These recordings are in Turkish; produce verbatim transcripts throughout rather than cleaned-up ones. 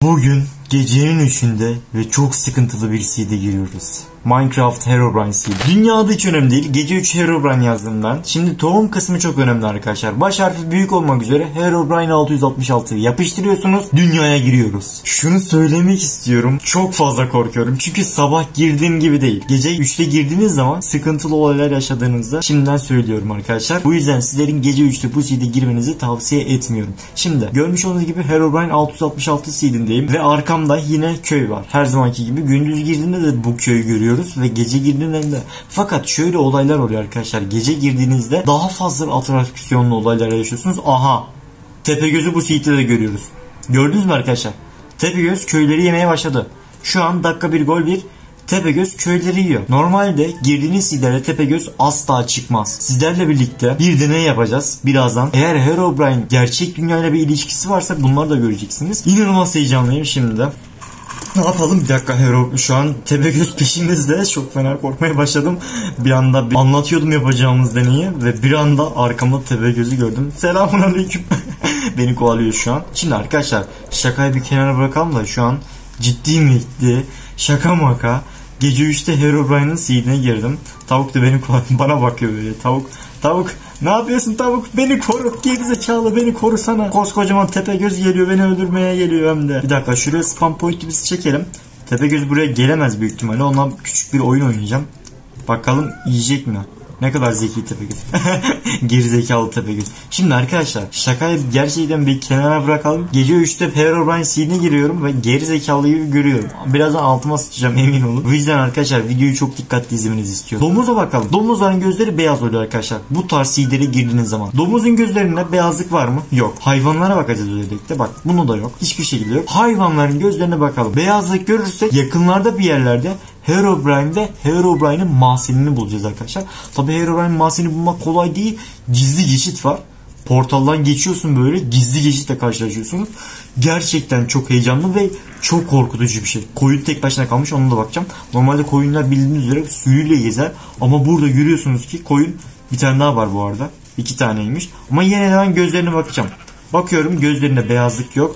Bugün gecenin üçünde ve çok sıkıntılı bir seed'e giriyoruz. Minecraft Herobrine seed. Dünyada hiç önemli değil. Gece üç Herobrine yazdım ben. Şimdi tohum kısmı çok önemli arkadaşlar. Baş harfi büyük olmak üzere Herobrine altı yüz altmış altıyı yapıştırıyorsunuz. Dünyaya giriyoruz. Şunu söylemek istiyorum. Çok fazla korkuyorum. Çünkü sabah girdiğim gibi değil. Gece üçte girdiğiniz zaman sıkıntılı olaylar yaşadığınızda şimdiden söylüyorum arkadaşlar. Bu yüzden sizlerin gece üçte bu seed'e girmenizi tavsiye etmiyorum. Şimdi görmüş olduğunuz gibi Herobrine altı yüz altmış altı seed'indeyim ve arkamda yine köy var. Her zamanki gibi gündüz girdiğinde de bu köyü görüyorum. Ve gece girdiğinde de. Fakat şöyle olaylar oluyor arkadaşlar. Gece girdiğinizde daha fazla atraksiyonlu olaylar yaşıyorsunuz. Aha. Tepegöz'ü bu seed'de de görüyoruz. Gördünüz mü arkadaşlar? Tepegöz köyleri yemeye başladı. Şu an dakika bir gol bir. Tepegöz köyleri yiyor. Normalde girdiğiniz seed'lere Tepegöz asla çıkmaz. Sizlerle birlikte bir deney yapacağız birazdan. Eğer Herobrine gerçek dünyayla bir ilişkisi varsa bunları da göreceksiniz. İnanılmaz heyecanlıyım şimdi de. Ne yapalım? Bir dakika Hero. Şu an Tepegöz peşimizde. Çok fena korkmaya başladım. Bir anda bir anlatıyordum yapacağımız deneyi ve bir anda arkamda Tepegöz'ü gördüm. Selamünaleyküm. Beni kovalıyor şu an. Şimdi arkadaşlar şakayı bir kenara bırakalım da şu an ciddi mi gitti? Şaka maka. Gece üçte Herobrine'ın seed'ine girdim. Tavuk da beni kovalıyor. Bana bakıyor böyle. Tavuk. Tavuk. Ne yapıyorsun tavuk? Beni koru. Gerizekalı beni korusana. Koskocaman Tepegöz geliyor. Beni öldürmeye geliyor hem de. Bir dakika şuraya spam point biz çekelim. Tepegöz buraya gelemez büyük ihtimalle. Ondan küçük bir oyun oynayacağım. Bakalım yiyecek mi? Ne kadar zeki Tepegöz. Gerizekalı Tepegöz. Şimdi arkadaşlar şakayı gerçekten bir kenara bırakalım. Gece üçte Herobrine seed'ine giriyorum ve gerizekalıyı görüyorum. Birazdan altıma sıçacağım emin olun. Bu yüzden arkadaşlar videoyu çok dikkatli izlemenizi istiyorum. Domuza bakalım. Domuzların gözleri beyaz oluyor arkadaşlar. Bu tarz seed'lere girdiğiniz zaman. Domuzun gözlerinde beyazlık var mı? Yok. Hayvanlara bakacağız özellikle. Bak bunu da yok. Hiçbir şekilde yok. Hayvanların gözlerine bakalım. Beyazlık görürsek yakınlarda bir yerlerde Herobrine'de Herobrine'in mahzenini bulacağız arkadaşlar. Tabi Herobrine'in mahzenini bulmak kolay değil. Gizli geçit var. Portaldan geçiyorsun böyle. Gizli geçitle karşılaşıyorsunuz. Gerçekten çok heyecanlı ve çok korkutucu bir şey. Koyun tek başına kalmış, ona da bakacağım. Normalde koyunlar bildiğiniz üzere sürüyle gezer. Ama burada görüyorsunuz ki koyun bir tane daha var bu arada. İki taneymiş. Ama yine de ben gözlerine bakacağım. Bakıyorum gözlerinde beyazlık yok.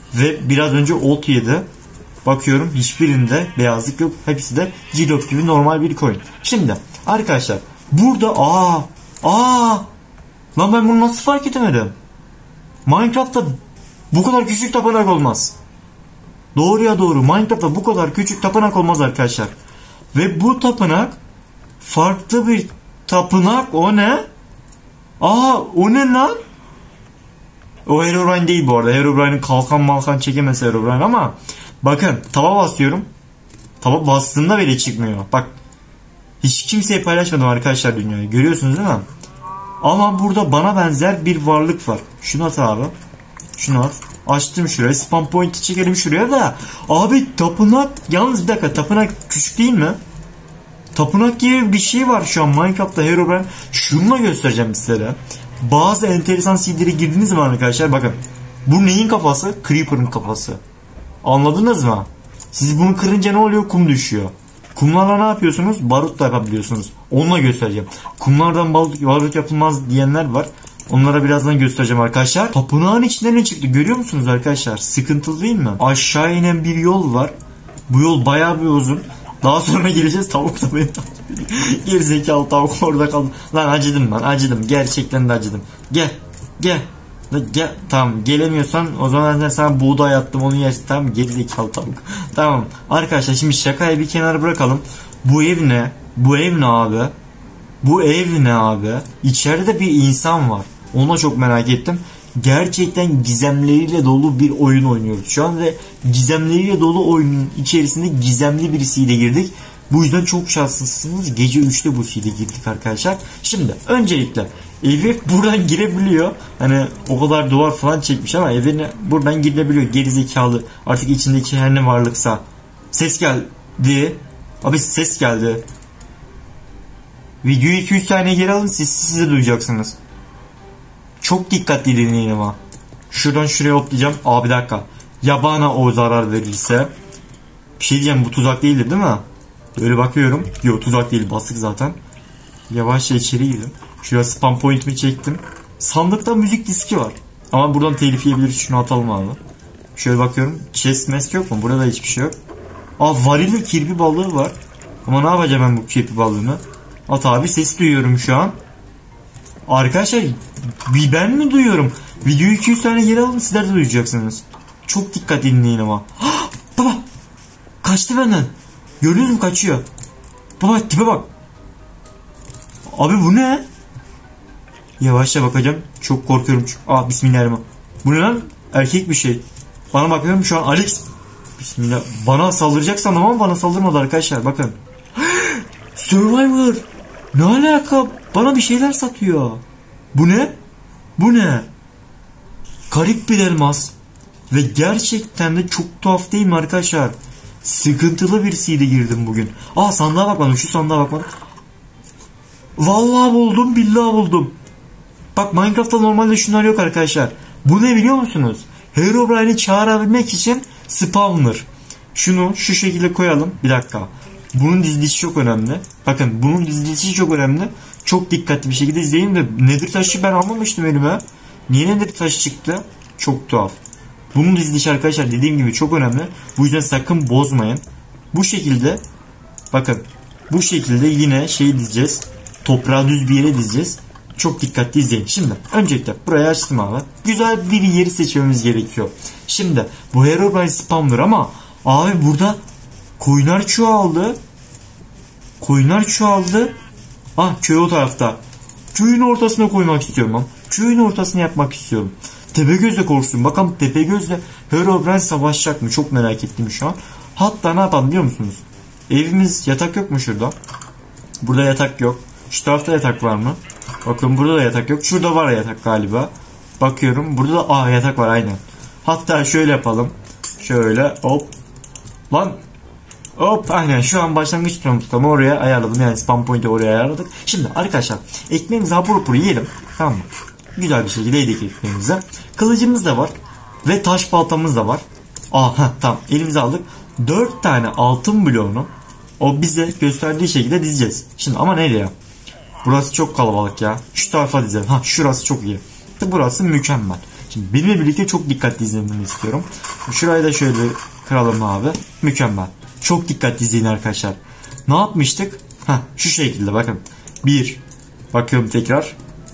Ve biraz önce ot yedi. Bakıyorum hiçbirinde beyazlık yok. Hepsi de G-Lock gibi normal bir coin. Şimdi arkadaşlar burada aa aa lan ben bunu nasıl fark edemedim? Minecraft'ta bu kadar küçük tapınak olmaz. Doğruya doğru Minecraft'ta bu kadar küçük tapınak olmaz arkadaşlar. Ve bu tapınak farklı bir tapınak. O ne? Aa o ne lan? O Herobrine değil bu arada. Herobrine'in kalkan malkan çekemez Herobrine ama bakın tava basıyorum. Tava bastığımda bile çıkmıyor. Bak hiç kimseye paylaşmadım arkadaşlar dünyayı. Görüyorsunuz değil mi? Ama burada bana benzer bir varlık var. Şunu at abi. Şunu at. Açtım şuraya. Spam point'i çekelim şuraya da. Abi tapınak. Yalnız bir dakika. Tapınak küçük değil mi? Tapınak gibi bir şey var şu an Minecraft'ta Herobrine. Şunu da göstereceğim sizlere. Bazı enteresan seed'lere girdiğiniz zaman arkadaşlar bakın. Bu neyin kafası? Creeper'ın kafası. Anladınız mı? Siz bunu kırınca ne oluyor? Kum düşüyor. Kumlarla ne yapıyorsunuz? Barut da yapabiliyorsunuz. Onunla göstereceğim. Kumlardan barut, barut yapılmaz diyenler var. Onlara birazdan göstereceğim arkadaşlar. Tapınağın içinden ne çıktı? Görüyor musunuz arkadaşlar? Sıkıntılı değil mi? Aşağı inen bir yol var. Bu yol bayağı bir uzun. Daha sonra geleceğiz. Tavuk da beni gerizekalı tavuk orada kaldı. Lan acıdım ben. Acıdım. Gerçekten de acıdım. Gel. Gel. Gel, tamam gelemiyorsan o zaman ben sana buğday attım onu yersin, tamam gerizekalı tavuk. Tamam arkadaşlar şimdi şakayı bir kenara bırakalım. Bu ev ne? Bu ev ne abi? Bu ev ne abi? İçeride bir insan var. Ona çok merak ettim. Gerçekten gizemleriyle dolu bir oyun oynuyoruz şu an ve gizemleriyle dolu oyunun içerisinde gizemli birisiyle girdik. Bu yüzden çok şanslısınız. Gece üçte bu seed'e girdik arkadaşlar. Şimdi öncelikle evi buradan girebiliyor. Hani o kadar duvar falan çekmiş ama evine buradan girebiliyor. Gerizekalı artık içindeki her ne varlıksa. Ses geldi. Abi ses geldi. Videoyu iki üç saniye geri alın, siz size duyacaksınız. Çok dikkatli dinleyin ama. Şuradan şuraya hoplayacağım. Abi bir dakika. Ya bana o zarar verirse? Bir şey diyeceğim, bu tuzak değildir değil mi? Öyle bakıyorum. Yok tuzak değil, bastık zaten. Yavaşça içeri girdim. Şuraya spam point'imi çektim. Sandıkta müzik diski var. Ama buradan telif yiyebiliriz. Şunu atalım abi. Şöyle bakıyorum. Chest mask yok mu? Burada hiçbir şey yok. Aa, varili kirpi balığı var. Ama ne yapacağım ben bu kirpi balığını? At abi, ses duyuyorum şu an. Arkadaşlar bir ben mi duyuyorum? Videoyu iki yüz tane geri alın, sizler de duyacaksınız. Çok dikkat dinleyin ama. Hah, baba kaçtı benden. Gördünüz mü, kaçıyor. Baba tipe bak. Abi bu ne? Yavaşça bakacağım. Çok korkuyorum. Aa, bismillahirrahmanirrahim. Bu ne lan? Erkek bir şey. Bana bakıyorum şu an Alex. Bismillah. Bana saldıracak sandım ama bana saldırmadı arkadaşlar. Bakın. Survivor. Ne alaka? Bana bir şeyler satıyor. Bu ne? Bu ne? Garip bir elmas. Ve gerçekten de çok tuhaf değil mi arkadaşlar? Sıkıntılı bir seed'e girdim bugün. Aa, sandığa bakmadım. Şu sandığa bakmadım. Vallahi buldum. Billahi buldum. Bak, Minecraft'ta normalde şunlar yok arkadaşlar. Bu ne biliyor musunuz? Herobrine'i çağırabilmek için spawner. Şunu şu şekilde koyalım. Bir dakika. Bunun dizilişi çok önemli. Bakın, bunun dizilişi çok önemli. Çok dikkatli bir şekilde izleyin ve nether taşı ben almamıştım elime. Niye nether taşı çıktı? Çok tuhaf. Bunun dizilişi arkadaşlar dediğim gibi çok önemli. Bu yüzden sakın bozmayın. Bu şekilde bakın, bu şekilde yine şeyi dizeceğiz. Toprağı düz bir yere dizeceğiz. Çok dikkatli izleyin. Şimdi öncelikle burayı açtım abi. Güzel bir yeri seçmemiz gerekiyor. Şimdi bu Herobrine spawner ama abi burada koyunlar çoğaldı. Koyunlar çoğaldı. Ah, köy o tarafta. Köyün ortasına koymak istiyorum lan. Köyün ortasına yapmak istiyorum. Tepegöz'le korksun. Bakalım Tepegöz'le Herobrine savaşacak mı? Çok merak ettim şu an. Hatta ne yapalım biliyor musunuz? Evimiz, yatak yok mu şurada? Burada yatak yok. Şu tarafta yatak var mı? Bakın burada da yatak yok. Şurada var yatak galiba. Bakıyorum. Burada da aa, yatak var aynen. Hatta şöyle yapalım. Şöyle hop. Lan. Hop, aynen şu an başlangıç noktamı oraya ayarladım. Yani spawn point'i oraya ayarladık. Şimdi arkadaşlar ekmeğimizi hapur hapur yiyelim. Tamam mı? Güzel bir şekilde yedik ekmeğimizi. Kılıcımız da var. Ve taş baltamız da var. Aha, tamam, elimize aldık. dört tane altın bloğunu o bize gösterdiği şekilde dizeceğiz. Şimdi ama nereye? Burası çok kalabalık ya. Şu tarafa dizelim. Ha, şurası çok iyi. Burası mükemmel. Şimdi benimle birlikte çok dikkatli izlemeni istiyorum. Şurayı da şöyle kıralım abi. Mükemmel. Çok dikkatli izleyin arkadaşlar. Ne yapmıştık? Ha, şu şekilde bakın. Bir. Bakıyorum tekrar.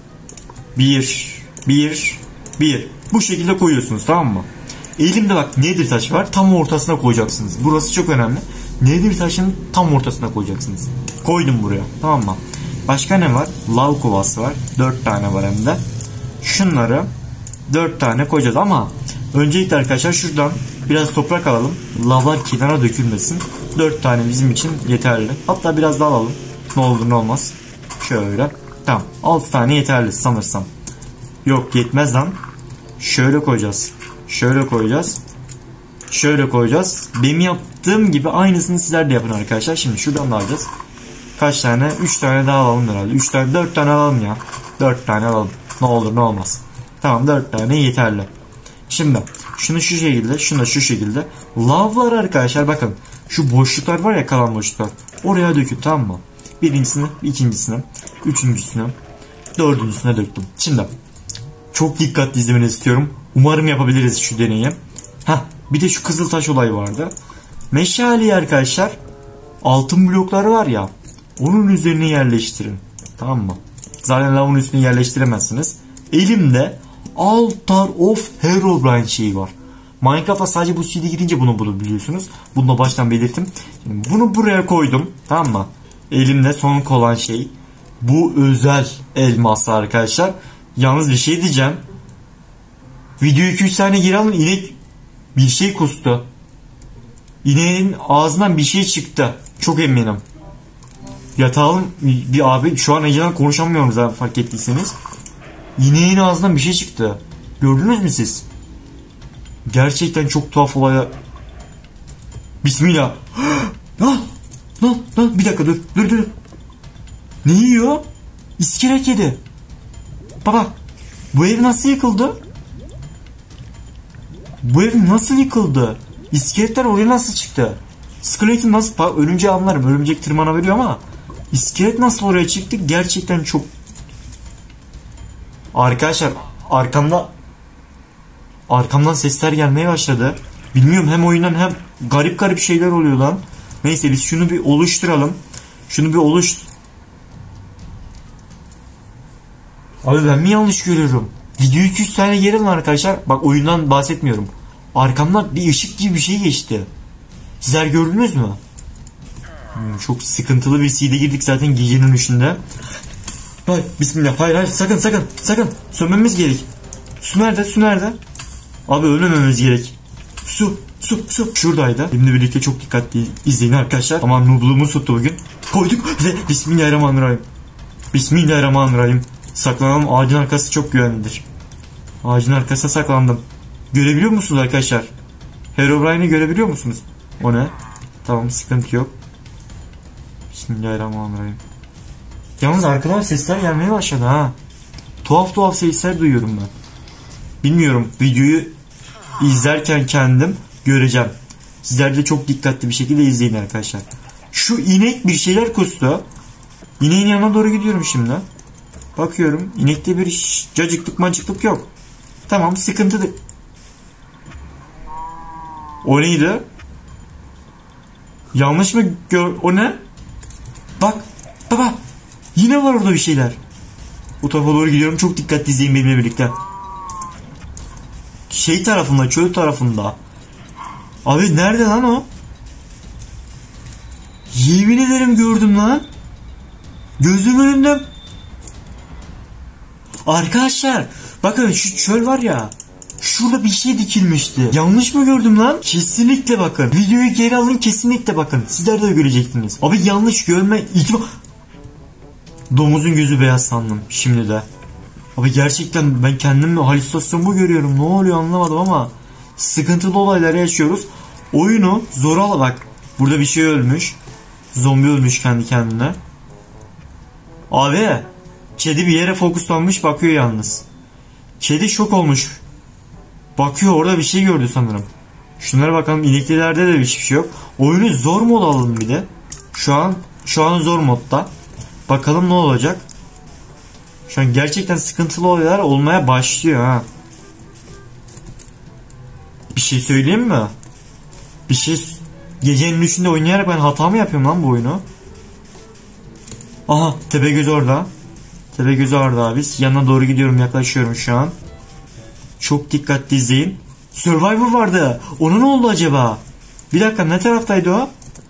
Bir. Bir. Bir. Bu şekilde koyuyorsunuz, tamam mı? Elimde bak nether taş var. Tam ortasına koyacaksınız. Burası çok önemli. Nether taşının tam ortasına koyacaksınız. Koydum buraya. Tamam mı? Başka ne var? Lav kovası var. dört tane var hem de. Şunları dört tane koyacağız ama öncelikle arkadaşlar şuradan biraz toprak alalım. Lavlar kenara dökülmesin. dört tane bizim için yeterli. Hatta biraz daha alalım. Ne olur ne olmaz. Şöyle. Tamam. altı tane yeterli sanırsam. Yok, yetmez lan. Şöyle koyacağız. Şöyle koyacağız. Şöyle koyacağız. Benim yaptığım gibi aynısını sizler de yapın arkadaşlar. Şimdi şuradan da alacağız. Kaç tane? üç tane daha alalım herhalde. üç tane, dört tane alalım ya. dört tane alalım. Ne olur ne olmaz. Tamam, dört tane yeterli. Şimdi şunu şu şekilde, şunu da şu şekilde. Lavlar arkadaşlar bakın. Şu boşluklar var ya, kalan boşluklar. Oraya dökün, tamam mı? Birincisini, ikincisini, üçüncüsünü, dördüncüsüne döktüm. Şimdi çok dikkatli izlemeni istiyorum. Umarım yapabiliriz şu deneyi. Heh, bir de şu kızıltaş olayı vardı. Meşaleyi arkadaşlar, altın blokları var ya, onun üzerine yerleştirin. Tamam mı? Zaten lavın üstüne yerleştiremezsiniz. Elimde Altar of Herobrine şeyi var. Minecraft'a sadece bu C D girince bunu bulabiliyorsunuz. Bunu da baştan belirttim. Şimdi bunu buraya koydum. Tamam mı? Elimde son kalan şey. Bu özel elması arkadaşlar. Yalnız bir şey diyeceğim. Video iki üç saniye geri alın. İnek bir şey kustu. İneğin ağzından bir şey çıktı. Çok eminim. Yatağım bir abi, şu an önceden konuşamıyorum zaten, fark ettiyseniz. İneğin ağzından bir şey çıktı. Gördünüz mü siz? Gerçekten çok tuhaf olaya. Bismillah. Lan lan lan, bir dakika dur dur dur. Ne yiyor? İskelet yedi. Baba, bu ev nasıl yıkıldı? Bu ev nasıl yıkıldı? İskeletler oraya nasıl çıktı? Skeletin nasıl? Örümceği anlarım. Örümcek tırmanabiliyor ama iskelet nasıl oraya çıktı? Gerçekten çok. Arkadaşlar arkamda Arkamdan sesler gelmeye başladı. Bilmiyorum, hem oyundan hem garip garip şeyler oluyor lan. Neyse biz şunu bir oluşturalım. Şunu bir oluş... Abi ben mi yanlış görüyorum? Video iki yüz tane geri alın arkadaşlar. Bak oyundan bahsetmiyorum. Arkamdan bir ışık gibi bir şey geçti. Sizler gördünüz mü? Hmm, çok sıkıntılı bir seed'e girdik zaten gecenin üçünde. Hayır bismillah, hayır hayır sakın sakın sakın. Sönmemiz gerek. Su nerede, su nerede? Abi ölmememiz gerek. Su su su şuradaydı. Benimle birlikte çok dikkatli izleyin arkadaşlar. Aman noobluğumuz tuttu bugün. Koyduk ve bismillahirrahmanirrahim. Bismillahirrahmanirrahim. Saklanalım, ağacın arkası çok güvenlidir. Ağacın arkasına saklandım. Görebiliyor musunuz arkadaşlar? Herobrine'i görebiliyor musunuz? O ne? Tamam, sıkıntı yok. Bismillahirrahmanirrahim. Yalnız arkadan sesler gelmeye başladı ha. Tuhaf tuhaf sesler duyuyorum ben. Bilmiyorum, videoyu izlerken kendim göreceğim. Sizler de çok dikkatli bir şekilde izleyin arkadaşlar. Şu inek bir şeyler kustu. İneğin yanına doğru gidiyorum şimdi. Bakıyorum, inekte bir cacıklık macıklık yok. Tamam, sıkıntı değil. O neydi? Yanlış mı gör... O ne? Bak baba, yine var orada bir şeyler. O tarafa doğru gidiyorum, çok dikkatli izleyin benimle birlikte. Şey tarafında, çöl tarafında. Abi nerede lan o? Yemin ederim gördüm lan. Gözümün önünde. Arkadaşlar bakın, şu çöl var ya, şurada bir şey dikilmişti. Yanlış mı gördüm lan? Kesinlikle bakın. Videoyu geri alın, kesinlikle bakın. Sizler de göreceksiniz. Abi yanlış görme ihtimal... Domuzun gözü beyaz sandım şimdi de. Abi gerçekten ben kendimle halüsinasyon mu görüyorum? Ne oluyor anlamadım ama sıkıntılı olayları yaşıyoruz. Oyunu zor al bak. Burada bir şey ölmüş. Zombi ölmüş kendi kendine. Abi kedi bir yere fokuslanmış bakıyor yalnız. Kedi şok olmuş. Bakıyor, orada bir şey gördü sanırım. Şunlara bakalım, ineklilerde de bir şey yok. Oyunu zor mod alalım bir de. Şu an şu an zor modda. Bakalım ne olacak. Şu an gerçekten sıkıntılı olaylar olmaya başlıyor ha. Bir şey söyleyeyim mi? Bir şey, gecenin üçünde oynayarak ben hata mı yapıyorum lan bu oyunu? Aha, Tepegöz orada. Tepegöz orada abi. Yanına doğru gidiyorum, yaklaşıyorum şu an. Çok dikkatli izleyin. Survivor vardı. Ona ne oldu acaba? Bir dakika, ne taraftaydı o?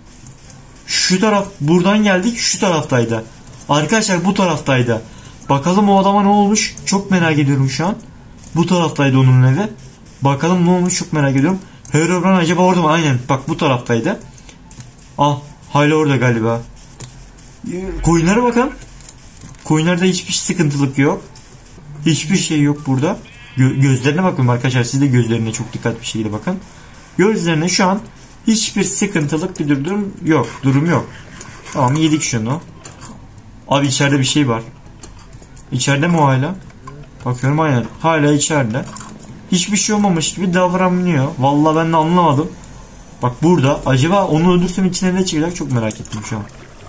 Şu taraf, buradan geldik, şu taraftaydı. Arkadaşlar bu taraftaydı. Bakalım o adama ne olmuş? Çok merak ediyorum şu an. Bu taraftaydı onun evi. Bakalım ne olmuş, çok merak ediyorum. Herobrine acaba orada mı? Aynen, bak bu taraftaydı. Ah, hala orada galiba. Koyunlara bakın. Koyunlarda hiçbir sıkıntılık yok. Hiçbir şey yok burada. Gö gözlerine bakın arkadaşlar. Siz de gözlerine çok dikkatli bir şekilde bakın. Gözlerine şu an hiçbir sıkıntılık bir durum yok. Durum yok. Tamam, yedik şunu. Abi içeride bir şey var. İçeride mi o hala? Bakıyorum, aynen. Hala içeride. Hiçbir şey olmamış gibi davranmıyor. Vallahi ben de anlamadım. Bak burada. Acaba onu öldürsem içine ne çıkacak, çok merak ettim şu an.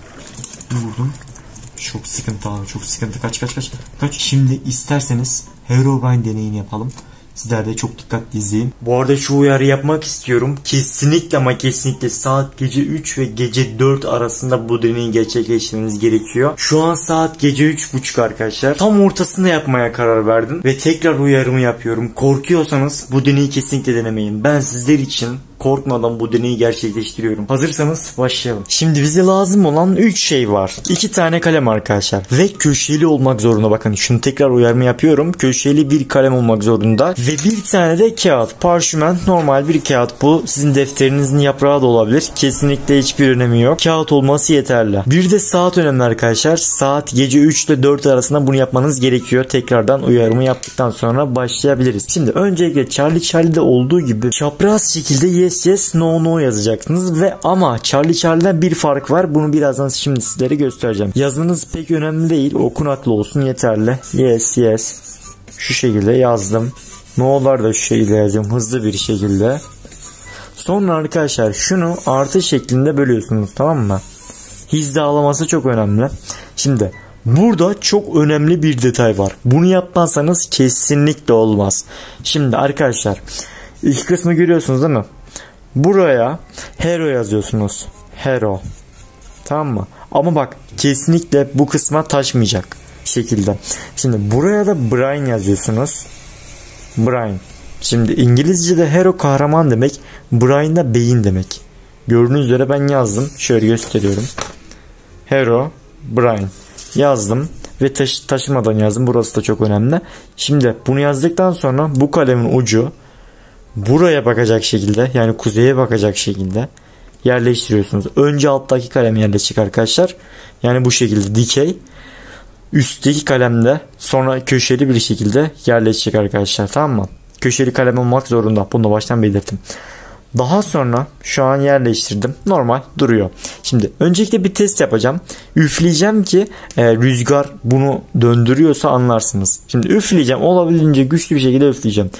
Vurdum. Çok sıkıntı abi, çok sıkıntı. Kaç kaç kaç. Kaç. Şimdi isterseniz Herobrine deneyini yapalım. Sizler de çok dikkatli izleyin. Bu arada şu uyarı yapmak istiyorum. Kesinlikle ama kesinlikle saat gece üç ve gece dört arasında bu deneyi gerçekleştirmeniz gerekiyor. Şu an saat gece üç buçuk arkadaşlar. Tam ortasında yapmaya karar verdim. Ve tekrar uyarımı yapıyorum. Korkuyorsanız bu deneyi kesinlikle denemeyin. Ben sizler için korkmadan bu deneyi gerçekleştiriyorum. Hazırsanız başlayalım. Şimdi bize lazım olan üç şey var. iki tane kalem arkadaşlar. Ve köşeli olmak zorunda. Bakın şunu tekrar uyarma yapıyorum. Köşeli bir kalem olmak zorunda. Ve bir tane de kağıt. Parşömen, normal bir kağıt bu. Sizin defterinizin yaprağı da olabilir. Kesinlikle hiçbir önemi yok. Kağıt olması yeterli. Bir de saat önemli arkadaşlar. Saat gece üç ile dört arasında bunu yapmanız gerekiyor. Tekrardan uyarımı yaptıktan sonra başlayabiliriz. Şimdi öncelikle Charlie Charlie'de olduğu gibi çapraz şekilde yes yes no no yazacaksınız ve ama Charlie Charlie'den bir fark var. Bunu birazdan şimdi sizlere göstereceğim. Yazınız pek önemli değil. Okunaklı olsun yeterli. Yes yes. Şu şekilde yazdım. No'lar da şu şekilde yazacağım hızlı bir şekilde. Sonra arkadaşlar şunu artı şeklinde bölüyorsunuz, tamam mı? Hizalaması çok önemli. Şimdi Burada çok önemli bir detay var. Bunu yapmazsanız kesinlikle olmaz. Şimdi arkadaşlar ilk kısmı görüyorsunuz değil mi? Buraya Hero yazıyorsunuz. Hero. Tamam mı? Ama bak kesinlikle bu kısma taşmayacak şekilde. Şimdi buraya da Brian yazıyorsunuz. Brian. Şimdi İngilizce'de hero kahraman demek. Brian da beyin demek. Gördüğünüz üzere ben yazdım. Şöyle gösteriyorum. Hero Brian yazdım ve taş taşımadan yazdım. Burası da çok önemli. Şimdi bunu yazdıktan sonra bu kalemin ucu buraya bakacak şekilde, yani kuzeye bakacak şekilde yerleştiriyorsunuz. Önce alttaki kalem yerleşecek arkadaşlar. Yani bu şekilde dikey. Üstteki kalemde sonra köşeli bir şekilde yerleşecek arkadaşlar. Tamam mı? Köşeli kalem olmak zorunda. Bunu da baştan belirttim. Daha sonra şu an yerleştirdim. Normal duruyor. Şimdi öncelikle bir test yapacağım. Üfleyeceğim ki e, rüzgar bunu döndürüyorsa anlarsınız. Şimdi üfleyeceğim. Olabildiğince güçlü bir şekilde üfleyeceğim.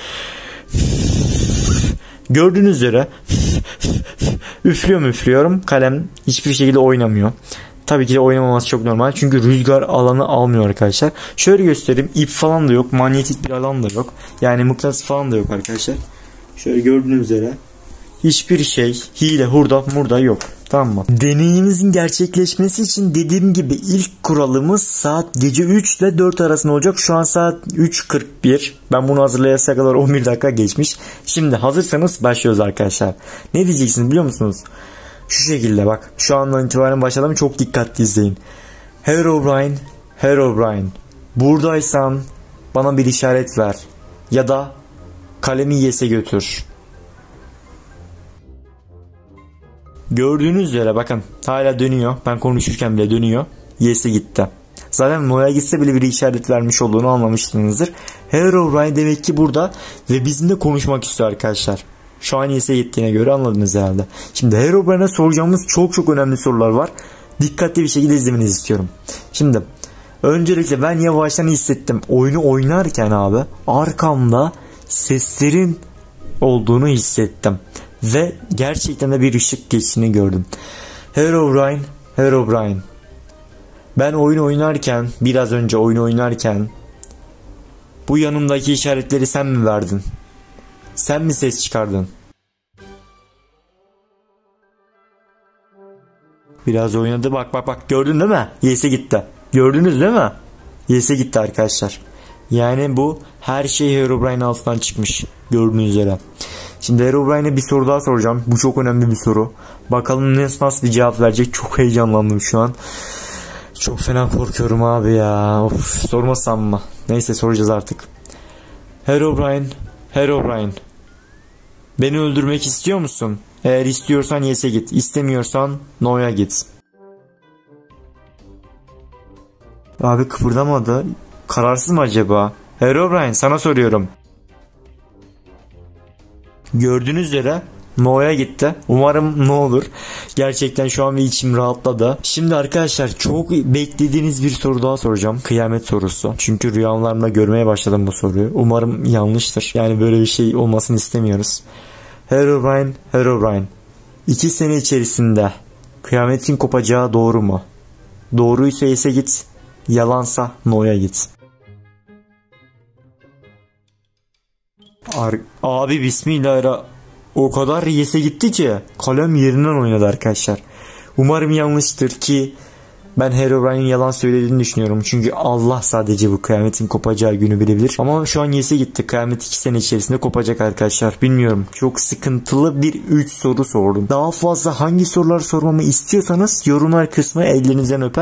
Gördüğünüz üzere üflüyorum üflüyorum. Kalem hiçbir şekilde oynamıyor. Tabii ki de oynamaması çok normal. Çünkü rüzgar alanı almıyor arkadaşlar. Şöyle göstereyim. İp falan da yok. Manyetik bir alan da yok. Yani mıknatıs falan da yok arkadaşlar. Şöyle gördüğünüz üzere hiçbir şey, hile, hurda, murda yok. Tamam mı? Deneyimizin gerçekleşmesi için dediğim gibi ilk kuralımız saat gece üç ile dört arasında olacak. Şu an saat üç kırk bir. Ben bunu hazırlayasaya kadar on bir dakika geçmiş. Şimdi hazırsanız başlıyoruz arkadaşlar. Ne diyeceksiniz biliyor musunuz? Şu şekilde bak. Şu andan itibaren başladım. Çok dikkatli izleyin. Herobrine, Herobrine. Buradaysan bana bir işaret ver. Ya da kalemi Yes'e götür. Gördüğünüz üzere bakın hala dönüyor. Ben konuşurken bile dönüyor. Yes'e gitti. Zaten No'ya gitse bile bir işaret vermiş olduğunu anlamışsınızdır. Herobrine demek ki burada ve bizimle konuşmak istiyor arkadaşlar. Şu an Yes'e gittiğine göre anladınız herhalde. Şimdi Herobrine'e soracağımız çok çok önemli sorular var. Dikkatli bir şekilde izlemenizi istiyorum. Şimdi öncelikle ben yavaştan hissettim. Oyunu oynarken abi arkamda seslerin olduğunu hissettim. Ve gerçekten de bir ışık geçtiğini gördüm. Herobrine, Herobrine. Ben oyun oynarken, biraz önce oyun oynarken bu yanımdaki işaretleri sen mi verdin? Sen mi ses çıkardın? Biraz oynadı, bak bak bak, gördün değil mi? Yes'e gitti. Gördünüz değil mi? Yes'e gitti arkadaşlar. Yani bu her şey Herobrine altından çıkmış. Gördüğünüz üzere. Şimdi Herobrine'e bir soru daha soracağım. Bu çok önemli bir soru. Bakalım nasıl bir cevap verecek. Çok heyecanlandım şu an. Çok fena korkuyorum abi ya. Of, sormasam mı? Neyse soracağız artık. Herobrine, Herobrine. Beni öldürmek istiyor musun? Eğer istiyorsan Yes'e git. İstemiyorsan No'ya git. Abi kıpırdamadı. Kararsız mı acaba? Herobrine sana soruyorum. Gördüğünüz üzere No'ya gitti. Umarım ne olur. Gerçekten şu an bir içim rahatladı. Şimdi arkadaşlar çok beklediğiniz bir soru daha soracağım. Kıyamet sorusu. Çünkü rüyalarımda görmeye başladım bu soruyu. Umarım yanlıştır. Yani böyle bir şey olmasını istemiyoruz. Herobrine, Herobrine. İki sene içerisinde kıyametin kopacağı doğru mu? Doğruysa Yes'e git. Yalansa No'ya git. Abi bismillahirrahmanirrahim. O kadar Yes'e gitti ki kalem yerinden oynadı arkadaşlar. Umarım yanlıştır ki ben Herobrine'in yalan söylediğini düşünüyorum. Çünkü Allah sadece bu kıyametin kopacağı günü bilebilir. Ama şu an Yes'e gitti. Kıyamet iki sene içerisinde kopacak arkadaşlar. Bilmiyorum. Çok sıkıntılı bir üç soru sordum. Daha fazla hangi sorular sormamı istiyorsanız yorumlar kısmı ellerinizden öper.